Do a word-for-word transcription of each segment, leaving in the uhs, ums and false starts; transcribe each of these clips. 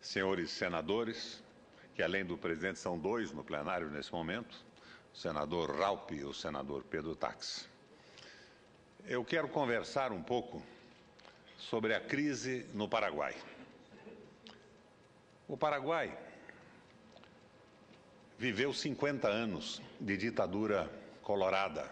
senhores senadores, que além do presidente são dois no plenário nesse momento, o senador Raupp e o senador Pedro Tax. Eu quero conversar um pouco sobre a crise no Paraguai. O Paraguai viveu cinquenta anos de ditadura colorada.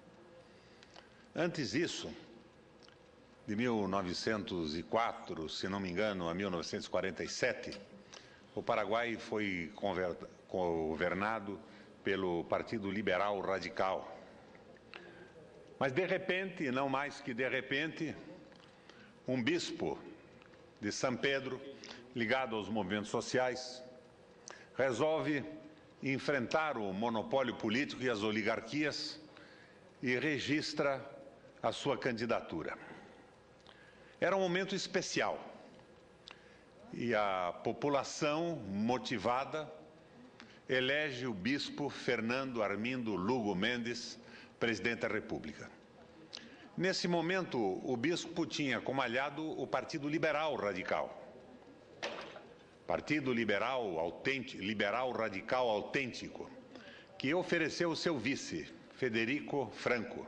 Antes disso, de mil novecentos e quatro, se não me engano, a mil novecentos e quarenta e sete, o Paraguai foi governado pelo Partido Liberal Radical. Mas, de repente, não mais que de repente, um bispo de São Pedro, ligado aos movimentos sociais, resolve enfrentar o monopólio político e as oligarquias e registra a sua candidatura. Era um momento especial e a população motivada elege o bispo Fernando Armindo Lugo Mendes presidente da República. Nesse momento, o bispo tinha como aliado o Partido Liberal Radical. Partido Liberal, autêntico, Liberal Radical Autêntico, que ofereceu o seu vice, Federico Franco.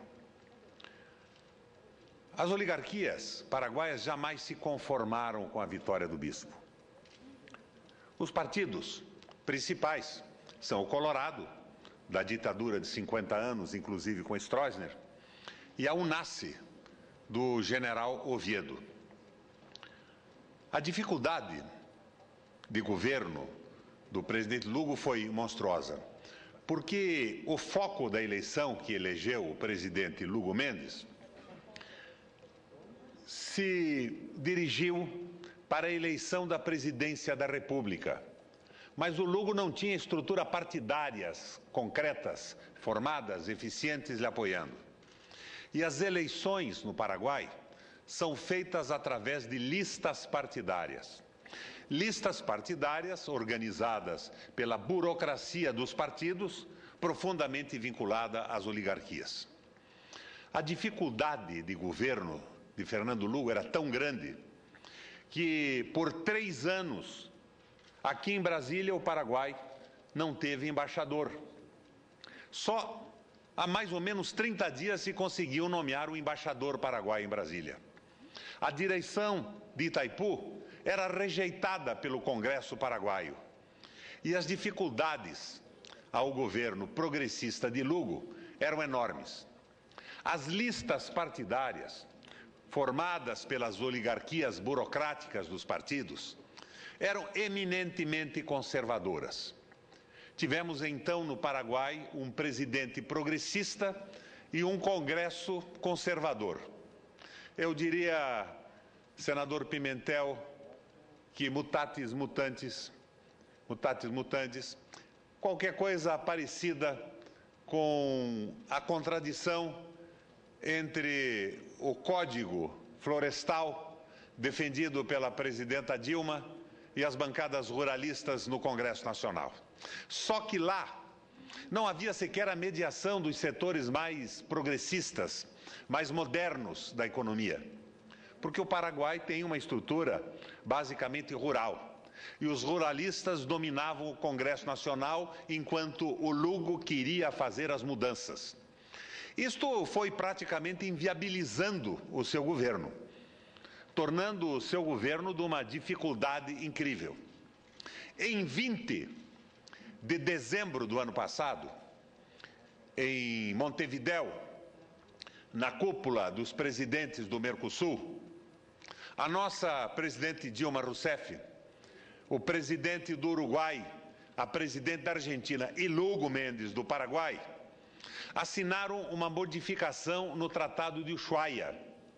As oligarquias paraguaias jamais se conformaram com a vitória do bispo. Os partidos principais são o Colorado, da ditadura de cinquenta anos, inclusive com Stroessner, e a UNASSE, do general Oviedo. A dificuldade de governo do presidente Lugo foi monstruosa, porque o foco da eleição que elegeu o presidente Lugo Mendes se dirigiu para a eleição da presidência da República. Mas o Lugo não tinha estrutura partidárias concretas, formadas, eficientes, lhe apoiando. E as eleições no Paraguai são feitas através de listas partidárias. Listas partidárias organizadas pela burocracia dos partidos, profundamente vinculada às oligarquias. A dificuldade de governo de Fernando Lugo era tão grande que, por três anos, aqui em Brasília, o Paraguai não teve embaixador. Só há mais ou menos trinta dias se conseguiu nomear o embaixador paraguaio em Brasília. A direção de Itaipu era rejeitada pelo Congresso paraguaio. E as dificuldades ao governo progressista de Lugo eram enormes. As listas partidárias, formadas pelas oligarquias burocráticas dos partidos, eram eminentemente conservadoras. Tivemos então no Paraguai um presidente progressista e um Congresso conservador. Eu diria, senador Pimentel, que mutatis mutandis, mutatis mutandis, qualquer coisa parecida com a contradição entre o Código Florestal defendido pela presidenta Dilma e as bancadas ruralistas no Congresso Nacional. Só que lá não havia sequer a mediação dos setores mais progressistas, mais modernos da economia, porque o Paraguai tem uma estrutura basicamente rural, e os ruralistas dominavam o Congresso Nacional enquanto o Lugo queria fazer as mudanças. Isto foi praticamente inviabilizando o seu governo, tornando o seu governo de uma dificuldade incrível. Em vinte de dezembro do ano passado, em Montevidéu, na cúpula dos presidentes do Mercosul, a nossa presidente Dilma Rousseff, o presidente do Uruguai, a presidente da Argentina e Lugo Mendes do Paraguai, assinaram uma modificação no Tratado de Ushuaia,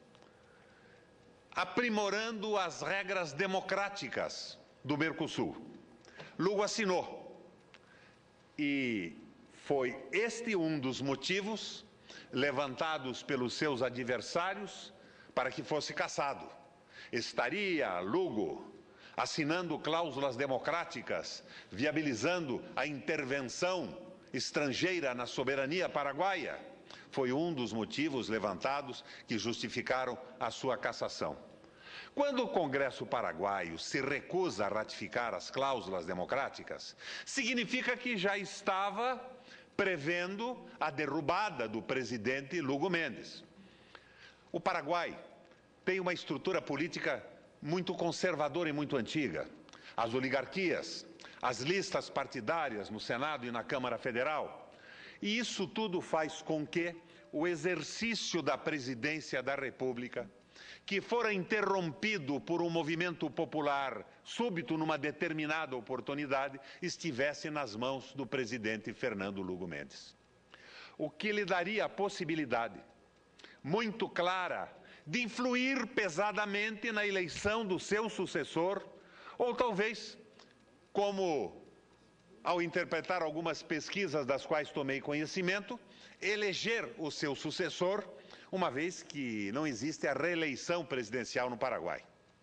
aprimorando as regras democráticas do Mercosul. Lugo assinou. E foi este um dos motivos levantados pelos seus adversários para que fosse cassado. Estaria Lugo assinando cláusulas democráticas, viabilizando a intervenção estrangeira na soberania paraguaia? Foi um dos motivos levantados que justificaram a sua cassação. Quando o Congresso paraguaio se recusa a ratificar as cláusulas democráticas, significa que já estava prevendo a derrubada do presidente Lugo Mendes. O Paraguai tem uma estrutura política muito conservadora e muito antiga. As oligarquias, as listas partidárias no Senado e na Câmara Federal. E isso tudo faz com que o exercício da presidência da República, que fora interrompido por um movimento popular súbito numa determinada oportunidade, estivesse nas mãos do presidente Fernando Lugo Mendes. O que lhe daria a possibilidade muito clara de influir pesadamente na eleição do seu sucessor, ou talvez, como ao interpretar algumas pesquisas das quais tomei conhecimento, eleger o seu sucessor, uma vez que não existe a reeleição presidencial no Paraguai.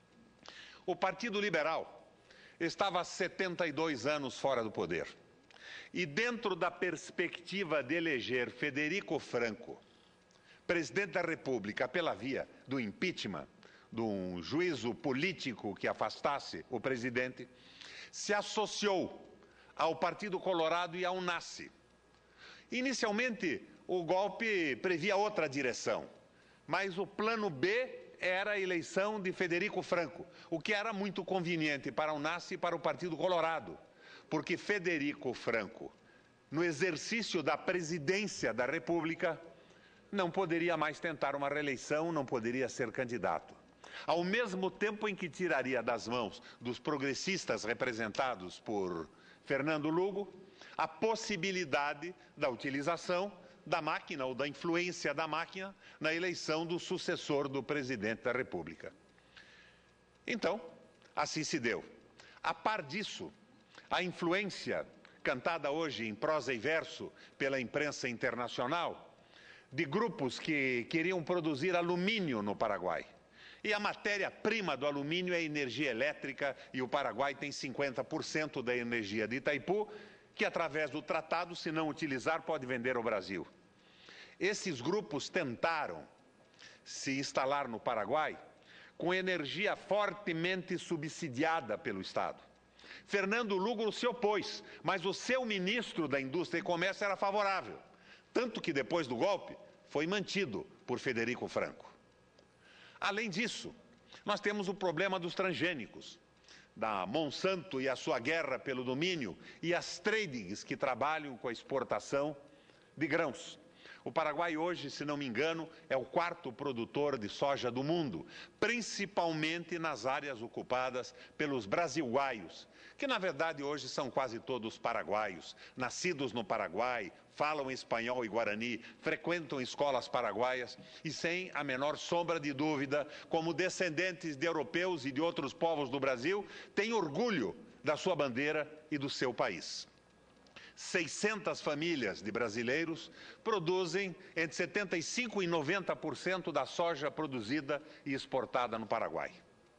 O Partido Liberal estava há setenta e dois anos fora do poder. E dentro da perspectiva de eleger Federico Franco, presidente da República, pela via do impeachment, de um juízo político que afastasse o presidente, se associou ao Partido Colorado e ao NACE. Inicialmente, o golpe previa outra direção, mas o plano B era a eleição de Federico Franco, o que era muito conveniente para o NACE e para o Partido Colorado, porque Federico Franco, no exercício da presidência da República, não poderia mais tentar uma reeleição, não poderia ser candidato. Ao mesmo tempo em que tiraria das mãos dos progressistas representados por Fernando Lugo a possibilidade da utilização da máquina ou da influência da máquina na eleição do sucessor do presidente da República. Então, assim se deu. A par disso, a influência cantada hoje em prosa e verso pela imprensa internacional de grupos que queriam produzir alumínio no Paraguai. E a matéria-prima do alumínio é a energia elétrica, e o Paraguai tem cinquenta por cento da energia de Itaipu, que através do tratado, se não utilizar, pode vender ao Brasil. Esses grupos tentaram se instalar no Paraguai com energia fortemente subsidiada pelo Estado. Fernando Lugo se opôs, mas o seu ministro da Indústria e Comércio era favorável, tanto que depois do golpe foi mantido por Federico Franco. Além disso, nós temos o problema dos transgênicos, da Monsanto e a sua guerra pelo domínio e as tradings que trabalham com a exportação de grãos. O Paraguai hoje, se não me engano, é o quarto produtor de soja do mundo, principalmente nas áreas ocupadas pelos brasilguaios, que na verdade hoje são quase todos paraguaios, nascidos no Paraguai, falam espanhol e guarani, frequentam escolas paraguaias e, sem a menor sombra de dúvida, como descendentes de europeus e de outros povos do Brasil, têm orgulho da sua bandeira e do seu país. seiscentas famílias de brasileiros produzem entre setenta e cinco por cento e noventa por cento da soja produzida e exportada no Paraguai.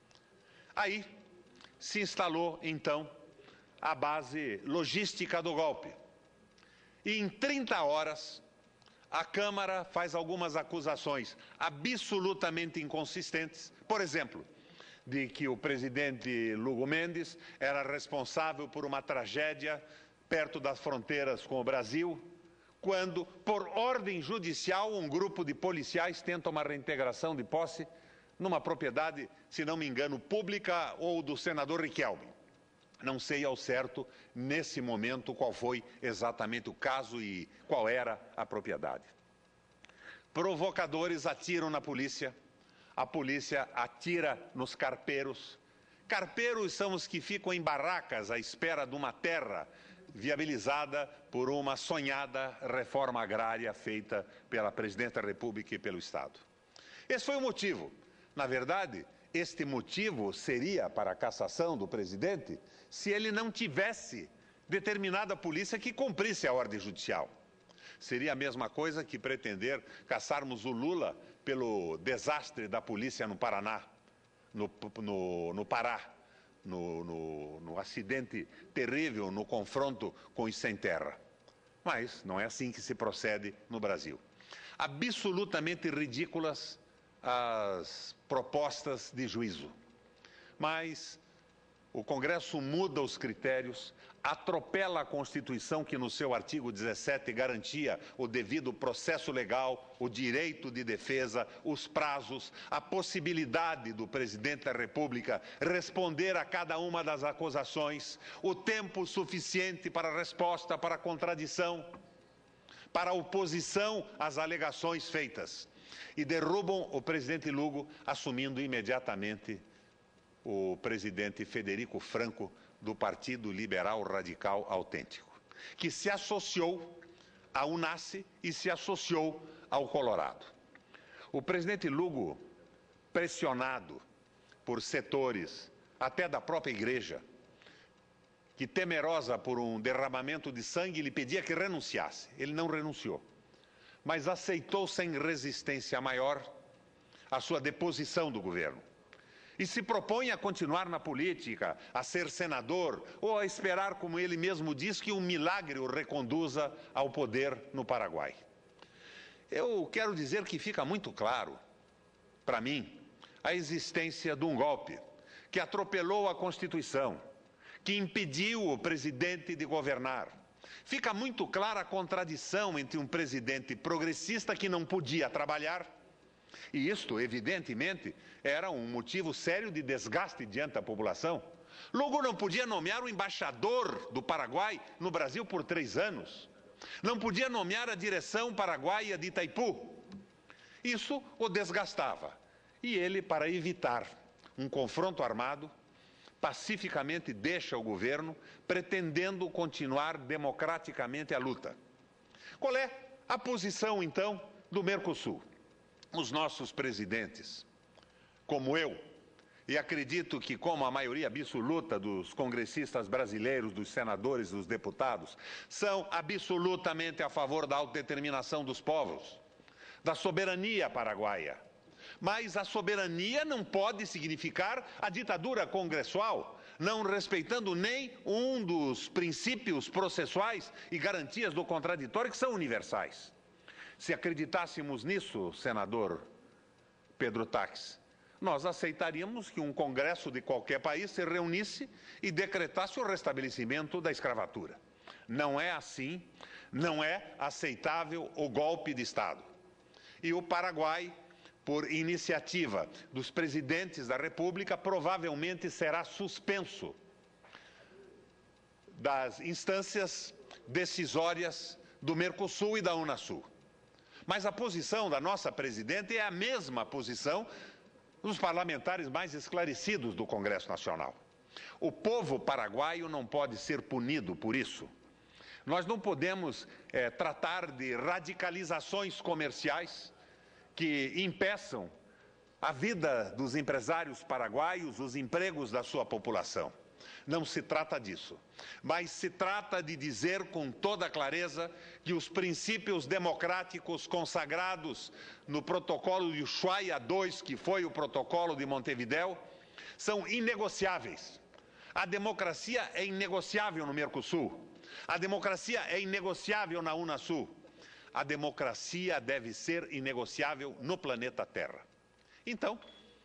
Aí se instalou, então, a base logística do golpe. E em trinta horas, a Câmara faz algumas acusações absolutamente inconsistentes. Por exemplo, de que o presidente Lugo Mendes era responsável por uma tragédia perto das fronteiras com o Brasil, quando, por ordem judicial, um grupo de policiais tenta uma reintegração de posse numa propriedade, se não me engano, pública ou do senador Riquelme. Não sei ao certo, nesse momento, qual foi exatamente o caso e qual era a propriedade. Provocadores atiram na polícia, a polícia atira nos carpeiros. Carpeiros são os que ficam em barracas à espera de uma terra viabilizada por uma sonhada reforma agrária feita pela Presidente da República e pelo Estado. Esse foi o motivo. Na verdade, este motivo seria para a cassação do presidente se ele não tivesse determinado a polícia que cumprisse a ordem judicial. Seria a mesma coisa que pretender caçarmos o Lula pelo desastre da polícia no Paraná, no, no, no Pará. No, no, no acidente terrível, no confronto com os sem terra. Mas não é assim que se procede no Brasil. Absolutamente ridículas as propostas de juízo. Mas o Congresso muda os critérios, atropela a Constituição, que no seu artigo dezessete garantia o devido processo legal, o direito de defesa, os prazos, a possibilidade do presidente da República responder a cada uma das acusações, o tempo suficiente para a resposta, para a contradição, para a oposição às alegações feitas. E derrubam o presidente Lugo, assumindo imediatamente o presidente Federico Franco, do Partido Liberal Radical Autêntico, que se associou à UNASSE e se associou ao Colorado. O presidente Lugo, pressionado por setores, até da própria igreja, que temerosa por um derramamento de sangue, lhe pedia que renunciasse. Ele não renunciou, mas aceitou sem resistência maior a sua deposição do governo. E se propõe a continuar na política, a ser senador, ou a esperar, como ele mesmo diz, que um milagre o reconduza ao poder no Paraguai. Eu quero dizer que fica muito claro, para mim, a existência de um golpe que atropelou a Constituição, que impediu o presidente de governar. Fica muito clara a contradição entre um presidente progressista que não podia trabalhar, e isto, evidentemente, era um motivo sério de desgaste diante da população. Lugo não podia nomear o embaixador do Paraguai no Brasil por três anos. Não podia nomear a direção paraguaia de Itaipu. Isso o desgastava. E ele, para evitar um confronto armado, pacificamente deixa o governo, pretendendo continuar democraticamente a luta. Qual é a posição, então, do Mercosul? Os nossos presidentes, como eu, e acredito que como a maioria absoluta dos congressistas brasileiros, dos senadores, dos deputados, são absolutamente a favor da autodeterminação dos povos, da soberania paraguaia. Mas a soberania não pode significar a ditadura congressual, não respeitando nem um dos princípios processuais e garantias do contraditório, que são universais. Se acreditássemos nisso, senador Pedro Táxi, nós aceitaríamos que um congresso de qualquer país se reunisse e decretasse o restabelecimento da escravatura. Não é assim, não é aceitável o golpe de Estado. E o Paraguai, por iniciativa dos presidentes da República, provavelmente será suspenso das instâncias decisórias do Mercosul e da Unasul. Mas a posição da nossa presidente é a mesma posição dos parlamentares mais esclarecidos do Congresso Nacional. O povo paraguaio não pode ser punido por isso. Nós não podemos é, tratar de radicalizações comerciais que impeçam a vida dos empresários paraguaios, os empregos da sua população. Não se trata disso, mas se trata de dizer com toda clareza que os princípios democráticos consagrados no protocolo de Ushuaia dois, que foi o protocolo de Montevidéu, são inegociáveis. A democracia é inegociável no Mercosul, a democracia é inegociável na Unasul, a democracia deve ser inegociável no planeta Terra. Então,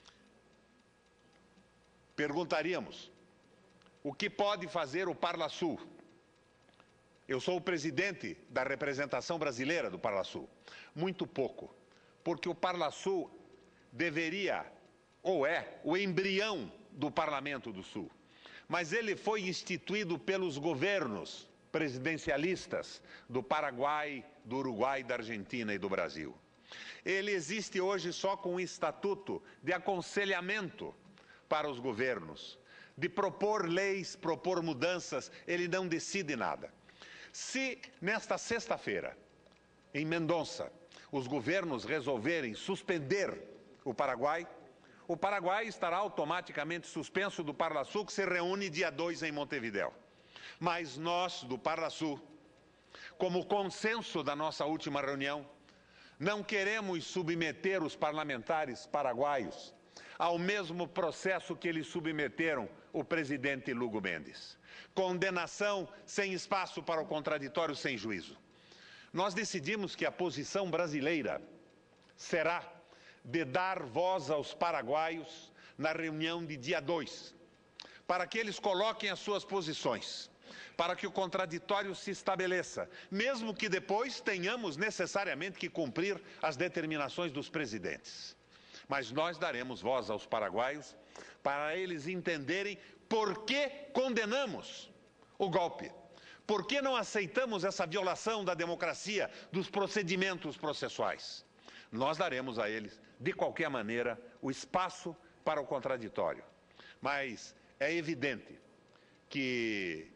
perguntaríamos, o que pode fazer o Parlasul? Eu sou o presidente da representação brasileira do Parlasul. Muito pouco, porque o Parlasul deveria, ou é, o embrião do Parlamento do Sul. Mas ele foi instituído pelos governos presidencialistas do Paraguai, do Uruguai, da Argentina e do Brasil. Ele existe hoje só com um estatuto de aconselhamento para os governos, de propor leis, propor mudanças, ele não decide nada. Se nesta sexta-feira, em Mendonça, os governos resolverem suspender o Paraguai, o Paraguai estará automaticamente suspenso do Parlasul, que se reúne dia dois em Montevidéu. Mas nós, do Parlasul, como consenso da nossa última reunião, não queremos submeter os parlamentares paraguaios ao mesmo processo que eles submeteram o presidente Lugo Mendes. Condenação sem espaço para o contraditório, sem juízo. Nós decidimos que a posição brasileira será de dar voz aos paraguaios na reunião de dia dois, para que eles coloquem as suas posições, para que o contraditório se estabeleça, mesmo que depois tenhamos necessariamente que cumprir as determinações dos presidentes. Mas nós daremos voz aos paraguaios para eles entenderem por que condenamos o golpe, por que não aceitamos essa violação da democracia, dos procedimentos processuais. Nós daremos a eles, de qualquer maneira, o espaço para o contraditório. Mas é evidente que,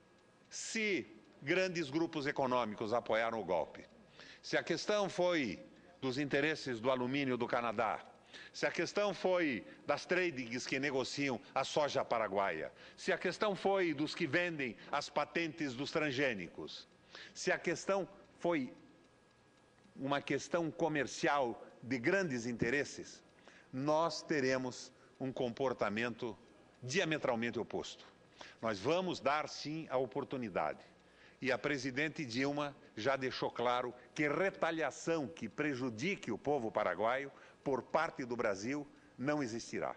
se grandes grupos econômicos apoiaram o golpe, se a questão foi dos interesses do alumínio do Canadá, se a questão foi das tradings que negociam a soja paraguaia, se a questão foi dos que vendem as patentes dos transgênicos, se a questão foi uma questão comercial de grandes interesses, nós teremos um comportamento diametralmente oposto. Nós vamos dar, sim, a oportunidade. E a presidente Dilma já deixou claro que retaliação que prejudique o povo paraguaio por parte do Brasil não existirá.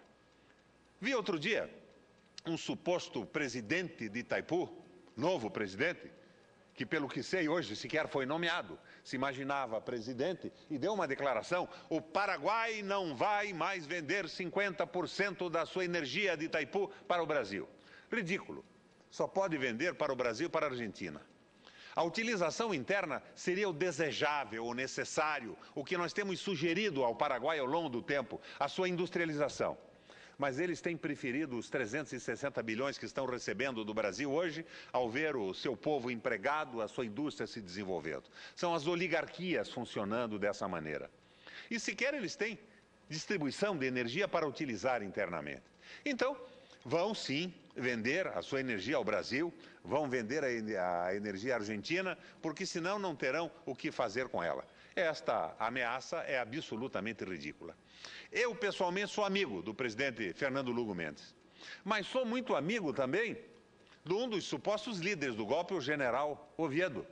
Vi outro dia um suposto presidente de Itaipu, novo presidente, que pelo que sei hoje sequer foi nomeado, se imaginava presidente e deu uma declaração: o Paraguai não vai mais vender cinquenta por cento da sua energia de Itaipu para o Brasil. Ridículo. Só pode vender para o Brasil e para a Argentina. A utilização interna seria o desejável, o necessário, o que nós temos sugerido ao Paraguai ao longo do tempo, a sua industrialização. Mas eles têm preferido os trezentos e sessenta bilhões que estão recebendo do Brasil hoje, ao ver o seu povo empregado, a sua indústria se desenvolvendo. São as oligarquias funcionando dessa maneira. E sequer eles têm distribuição de energia para utilizar internamente. Então, vão sim vender a sua energia ao Brasil, vão vender a, a energia argentina, porque senão não terão o que fazer com ela. Esta ameaça é absolutamente ridícula. Eu, pessoalmente, sou amigo do presidente Fernando Lugo Mendes, mas sou muito amigo também de um dos supostos líderes do golpe, o general Oviedo,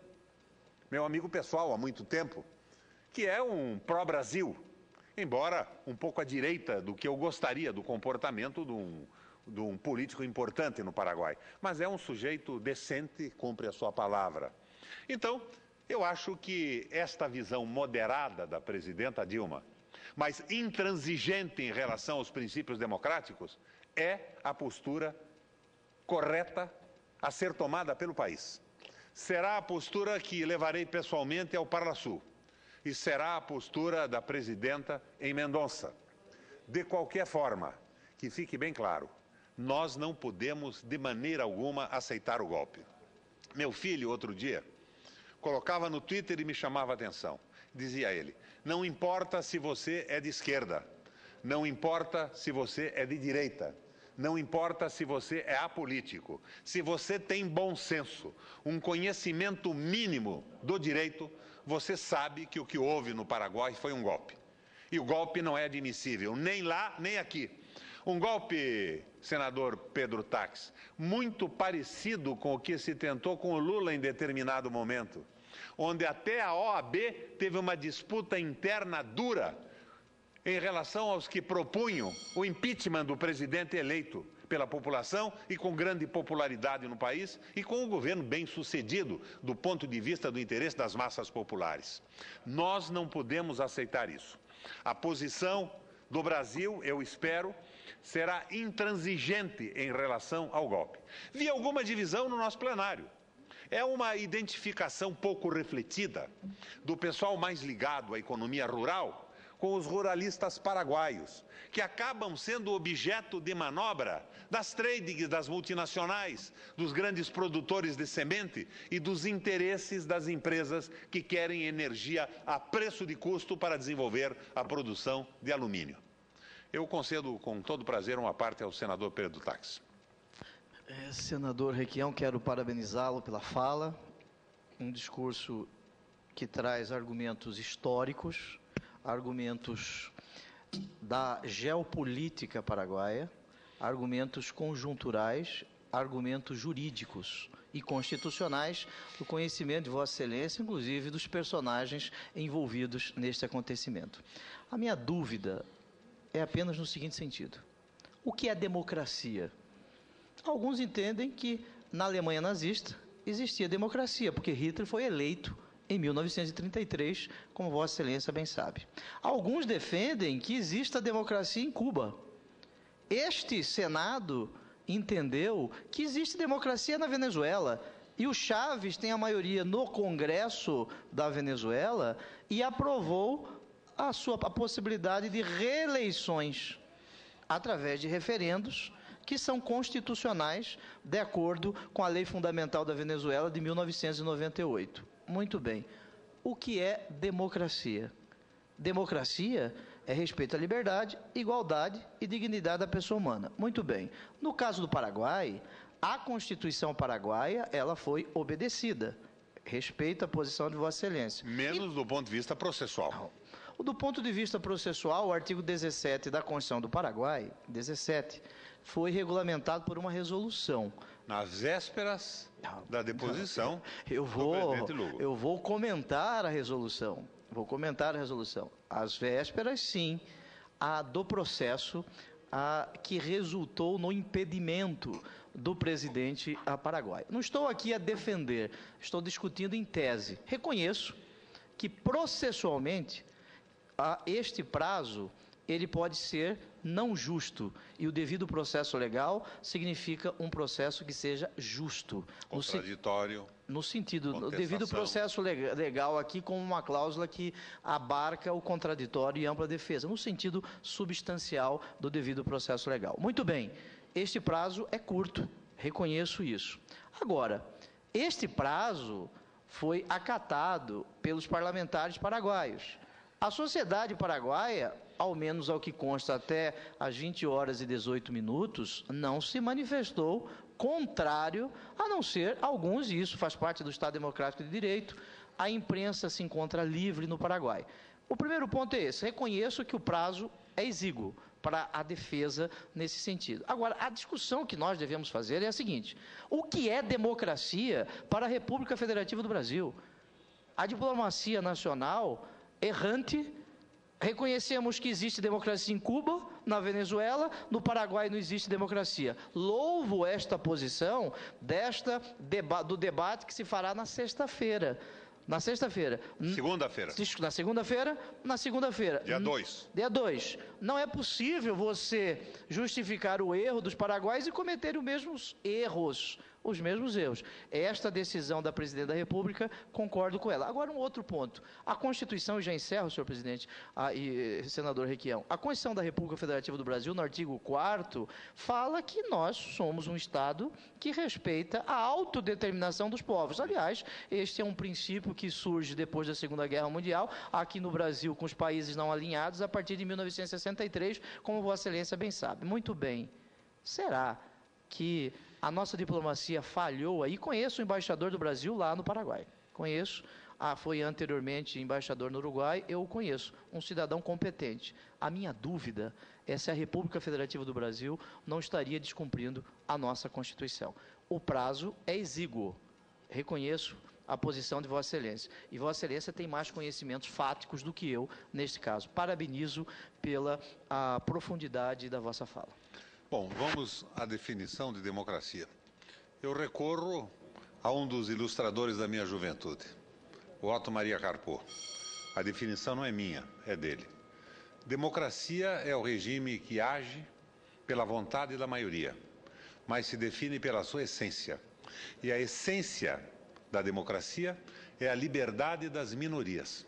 meu amigo pessoal há muito tempo, que é um pró-Brasil, embora um pouco à direita do que eu gostaria do comportamento de um, de um político importante no Paraguai, mas é um sujeito decente, cumpre a sua palavra. Então, eu acho que esta visão moderada da presidenta Dilma, mas intransigente em relação aos princípios democráticos, é a postura correta a ser tomada pelo país. Será a postura que levarei pessoalmente ao Parlasul e será a postura da presidenta em Mendonça. De qualquer forma, que fique bem claro, nós não podemos de maneira alguma aceitar o golpe. Meu filho, outro dia, colocava no Twitter e me chamava a atenção. Dizia ele: não importa se você é de esquerda, não importa se você é de direita, não importa se você é apolítico, se você tem bom senso, um conhecimento mínimo do direito, você sabe que o que houve no Paraguai foi um golpe. E o golpe não é admissível, nem lá, nem aqui. Um golpe, senador Pedro Tax, muito parecido com o que se tentou com o Lula em determinado momento, onde até a O A B teve uma disputa interna dura em relação aos que propunham o impeachment do presidente eleito pela população e com grande popularidade no país e com um governo bem sucedido do ponto de vista do interesse das massas populares. Nós não podemos aceitar isso. A posição do Brasil, eu espero, será intransigente em relação ao golpe. Vi alguma divisão no nosso plenário. É uma identificação pouco refletida do pessoal mais ligado à economia rural com os ruralistas paraguaios, que acabam sendo objeto de manobra das tradings das multinacionais, dos grandes produtores de semente e dos interesses das empresas que querem energia a preço de custo para desenvolver a produção de alumínio. Eu concedo com todo prazer uma parte ao senador Pedro Tax. É, senador Requião, quero parabenizá-lo pela fala, um discurso que traz argumentos históricos, argumentos da geopolítica paraguaia, argumentos conjunturais, argumentos jurídicos e constitucionais, do conhecimento de Vossa Excelência, inclusive dos personagens envolvidos neste acontecimento. A minha dúvida é apenas no seguinte sentido. O que é democracia? Alguns entendem que na Alemanha nazista existia democracia, porque Hitler foi eleito em mil novecentos e trinta e três, como Vossa Excelência bem sabe. Alguns defendem que exista democracia em Cuba. Este Senado entendeu que existe democracia na Venezuela, e o Chávez tem a maioria no Congresso da Venezuela e aprovou a sua a possibilidade de reeleições através de referendos que são constitucionais, de acordo com a Lei Fundamental da Venezuela de mil novecentos e noventa e oito. Muito bem. O que é democracia? Democracia é respeito à liberdade, igualdade e dignidade da pessoa humana. Muito bem. No caso do Paraguai, a Constituição paraguaia, ela foi obedecida. Respeita a posição de Vossa Excelência. Menos e... do ponto de vista processual. Do ponto de vista processual, o artigo dezessete da Constituição do Paraguai, dezessete, foi regulamentado por uma resolução. Nas vésperas da deposição eu vou, do presidente Lula. Eu vou comentar a resolução. Vou comentar a resolução. Às vésperas, sim, a do processo a, que resultou no impedimento do presidente a Paraguai. Não estou aqui a defender, estou discutindo em tese. Reconheço que processualmente a, este prazo ele pode ser não justo, e o devido processo legal significa um processo que seja justo. Contraditório. No, no sentido, o devido processo legal aqui como uma cláusula que abarca o contraditório e ampla defesa, no sentido substancial do devido processo legal. Muito bem, este prazo é curto, reconheço isso. Agora, este prazo foi acatado pelos parlamentares paraguaios. A sociedade paraguaia, ao menos ao que consta até às vinte horas e dezoito minutos, não se manifestou contrário, a não ser alguns, e isso faz parte do Estado Democrático de Direito, a imprensa se encontra livre no Paraguai. O primeiro ponto é esse, reconheço que o prazo é exíguo para a defesa nesse sentido. Agora, a discussão que nós devemos fazer é a seguinte: o que é democracia para a República Federativa do Brasil? A diplomacia nacional errante. Reconhecemos que existe democracia em Cuba, na Venezuela, no Paraguai não existe democracia. Louvo esta posição desta deba- do debate que se fará na sexta-feira. Na sexta-feira. Segunda-feira. Na segunda-feira? Na segunda-feira. Dia dois. Dia dois. Não é possível você justificar o erro dos paraguaios e cometer os mesmos erros. Os mesmos erros. Esta decisão da Presidente da República, concordo com ela. Agora, um outro ponto. A Constituição, e já encerro, senhor presidente a, e senador Requião, a Constituição da República Federativa do Brasil, no artigo quarto, fala que nós somos um Estado que respeita a autodeterminação dos povos. Aliás, este é um princípio que surge depois da Segunda Guerra Mundial, aqui no Brasil, com os países não alinhados, a partir de mil novecentos e sessenta e três, como Vossa Excelência bem sabe. Muito bem. Será que a nossa diplomacia falhou aí? Conheço o embaixador do Brasil lá no Paraguai. Conheço. Ah, foi anteriormente embaixador no Uruguai, eu o conheço. Um cidadão competente. A minha dúvida é se a República Federativa do Brasil não estaria descumprindo a nossa Constituição. O prazo é exíguo. Reconheço a posição de Vossa Excelência. E Vossa Excelência tem mais conhecimentos fáticos do que eu, neste caso. Parabenizo pela a profundidade da vossa fala. Bom, vamos à definição de democracia. Eu recorro a um dos ilustradores da minha juventude, o Otto Maria Carpo. A definição não é minha, é dele. Democracia é o regime que age pela vontade da maioria, mas se define pela sua essência. E a essência da democracia é a liberdade das minorias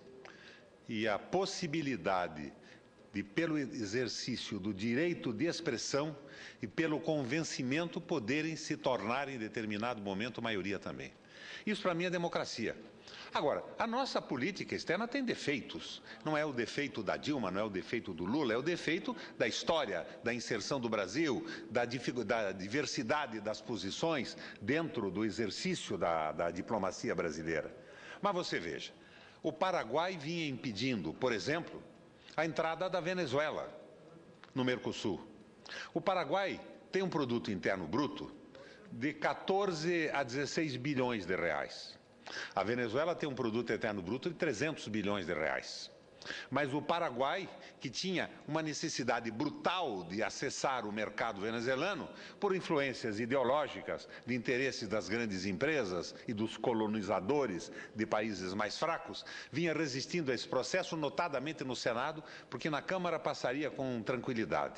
e a possibilidade de, pelo exercício do direito de expressão e pelo convencimento, poderem se tornar em determinado momento maioria também. Isso para mim é democracia. Agora, a nossa política externa tem defeitos. Não é o defeito da Dilma, não é o defeito do Lula, é o defeito da história, da inserção do Brasil, da, da diversidade das posições dentro do exercício da, da diplomacia brasileira. Mas você veja, o Paraguai vinha impedindo, por exemplo, a entrada da Venezuela no Mercosul. O Paraguai tem um produto interno bruto de quatorze a dezesseis bilhões de reais. A Venezuela tem um produto interno bruto de trezentos bilhões de reais. Mas o Paraguai, que tinha uma necessidade brutal de acessar o mercado venezuelano por influências ideológicas de interesses das grandes empresas e dos colonizadores de países mais fracos, vinha resistindo a esse processo, notadamente no Senado, porque na Câmara passaria com tranquilidade.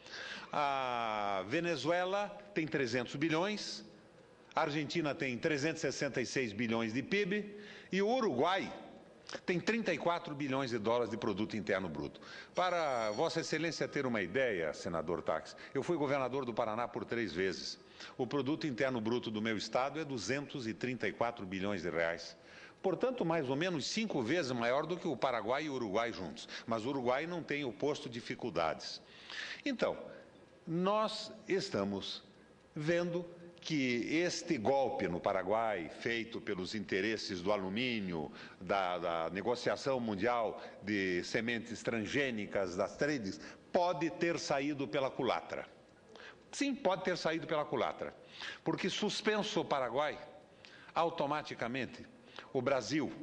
A Venezuela tem trezentos bilhões, a Argentina tem trezentos e sessenta e seis bilhões de P I B e o Uruguai tem trinta e quatro bilhões de dólares de produto interno bruto. Para Vossa Excelência ter uma ideia, senador Táxi, eu fui governador do Paraná por três vezes. O produto interno bruto do meu estado é duzentos e trinta e quatro bilhões de reais. Portanto, mais ou menos cinco vezes maior do que o Paraguai e o Uruguai juntos. Mas o Uruguai não tem oposto dificuldades. Então, nós estamos vendo que este golpe no Paraguai, feito pelos interesses do alumínio, da, da negociação mundial de sementes transgênicas, das trades, pode ter saído pela culatra. Sim, pode ter saído pela culatra. Porque suspenso o Paraguai, automaticamente, o Brasil,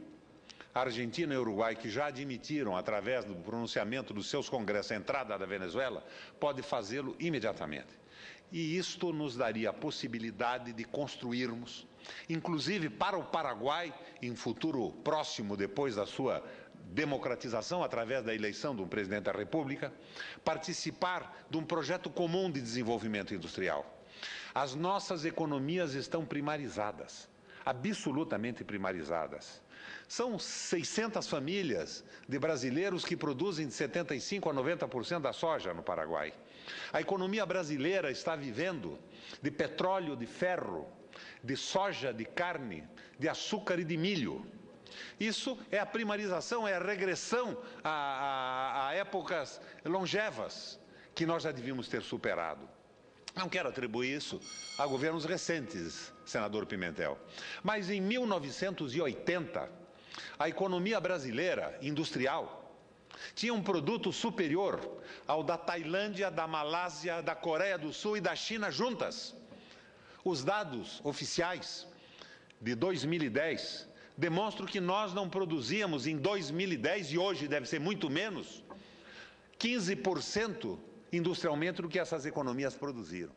a Argentina e o Uruguai, que já admitiram, através do pronunciamento dos seus congressos, a entrada da Venezuela, pode fazê-lo imediatamente. E isto nos daria a possibilidade de construirmos, inclusive para o Paraguai, em futuro próximo, depois da sua democratização, através da eleição de um presidente da República, participar de um projeto comum de desenvolvimento industrial. As nossas economias estão primarizadas, absolutamente primarizadas. São seiscentas famílias de brasileiros que produzem de setenta e cinco por cento a noventa por cento da soja no Paraguai. A economia brasileira está vivendo de petróleo, de ferro, de soja, de carne, de açúcar e de milho. Isso é a primarização, é a regressão a, a, a épocas longevas que nós já devíamos ter superado. Não quero atribuir isso a governos recentes, senador Pimentel, mas em mil novecentos e oitenta, a economia brasileira industrial tinha um produto superior ao da Tailândia, da Malásia, da Coreia do Sul e da China juntas. Os dados oficiais de dois mil e dez demonstram que nós não produzíamos em dois mil e dez, e hoje deve ser muito menos, quinze por cento industrialmente do que essas economias produziram.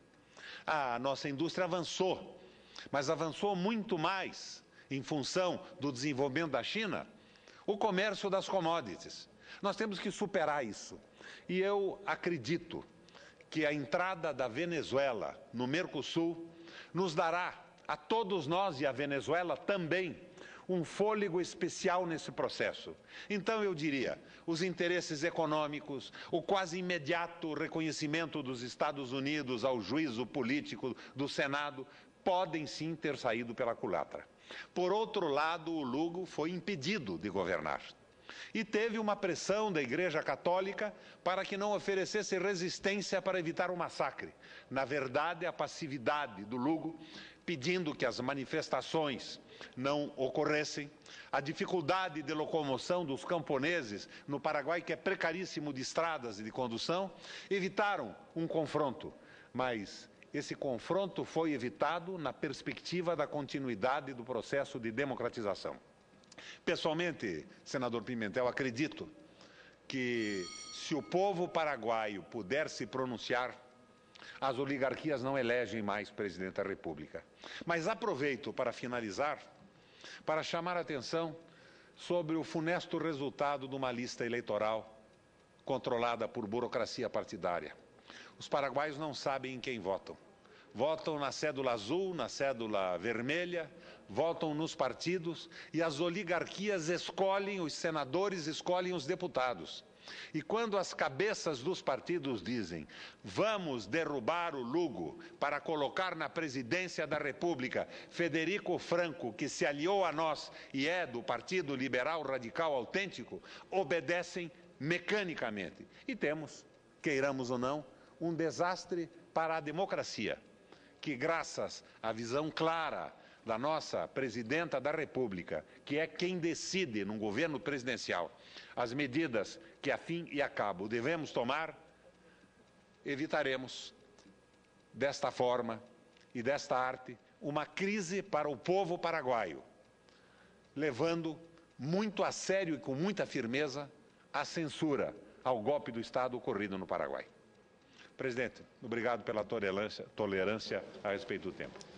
A nossa indústria avançou, mas avançou muito mais em função do desenvolvimento da China, o comércio das commodities. Nós temos que superar isso. E eu acredito que a entrada da Venezuela no Mercosul nos dará, a todos nós e a Venezuela também, um fôlego especial nesse processo. Então eu diria, os interesses econômicos, o quase imediato reconhecimento dos Estados Unidos ao juízo político do Senado, podem sim ter saído pela culatra. Por outro lado, o Lugo foi impedido de governar. E teve uma pressão da Igreja Católica para que não oferecesse resistência para evitar o massacre. Na verdade, a passividade do Lugo, pedindo que as manifestações não ocorressem, a dificuldade de locomoção dos camponeses no Paraguai, que é precaríssimo de estradas e de condução, evitaram um confronto. Mas esse confronto foi evitado na perspectiva da continuidade do processo de democratização. Pessoalmente, senador Pimentel, acredito que se o povo paraguaio puder se pronunciar, as oligarquias não elegem mais presidente da República. Mas aproveito para finalizar, para chamar a atenção sobre o funesto resultado de uma lista eleitoral controlada por burocracia partidária. Os paraguaios não sabem em quem votam. Votam na cédula azul, na cédula vermelha, votam nos partidos e as oligarquias escolhem, os senadores escolhem os deputados. E quando as cabeças dos partidos dizem, vamos derrubar o Lugo para colocar na presidência da República Federico Franco, que se aliou a nós e é do Partido Liberal Radical Autêntico, obedecem mecanicamente. E temos, queiramos ou não, um desastre para a democracia, que graças à visão clara da nossa presidenta da República, que é quem decide num governo presidencial as medidas que a fim e a cabo devemos tomar, evitaremos desta forma e desta arte uma crise para o povo paraguaio, levando muito a sério e com muita firmeza a censura ao golpe do Estado ocorrido no Paraguai. Presidente, obrigado pela tolerância, tolerância a respeito do tempo.